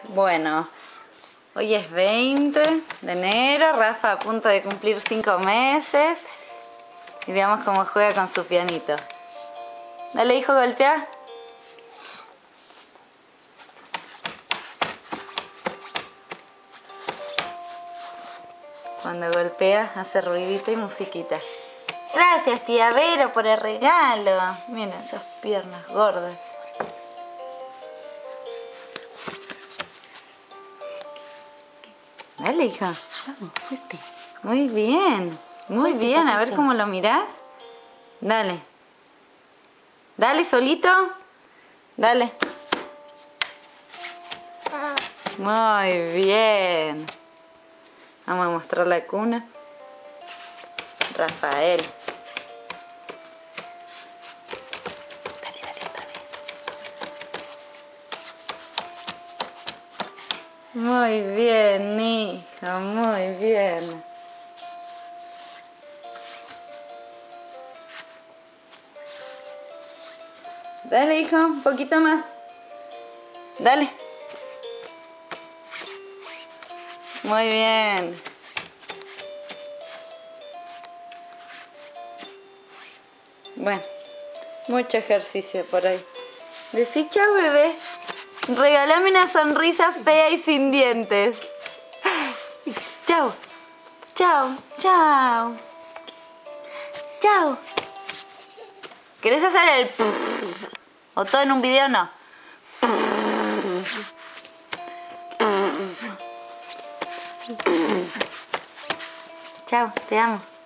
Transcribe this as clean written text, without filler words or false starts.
Bueno, hoy es 20 de enero, Rafa a punto de cumplir 5 meses y veamos cómo juega con su pianito. Dale, hijo, golpea. Cuando golpea hace ruidito y musiquita. Gracias, tía Vero, por el regalo. Miren esas piernas gordas. Dale, hija. Vamos, fuerte. Muy bien. Muy bien. A ver cómo lo mirás. Dale. Dale, solito. Dale. Muy bien. Vamos a mostrar la cuna. Rafael. Dale, dale, otra vez. Muy bien, hija, muy bien. Dale, hijo, un poquito más. Dale. Muy bien. Bueno, mucho ejercicio por ahí. Decí chau, bebé. Regálame una sonrisa fea y sin dientes. Chau. Chau, chau. Chau. ¿Querés hacer el... o todo en un video? No. Chau, te amo.